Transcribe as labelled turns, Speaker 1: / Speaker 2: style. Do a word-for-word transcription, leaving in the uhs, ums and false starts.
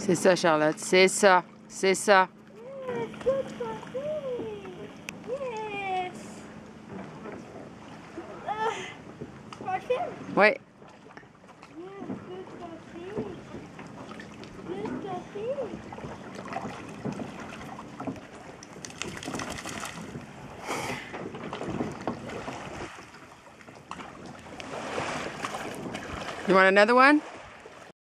Speaker 1: C'est ça, Charlotte. C'est ça. C'est ça.
Speaker 2: Yes, good coffee. Yes. Uh, parfait.
Speaker 1: Ouais.
Speaker 2: Yes, good coffee. Good coffee.
Speaker 1: You want another one?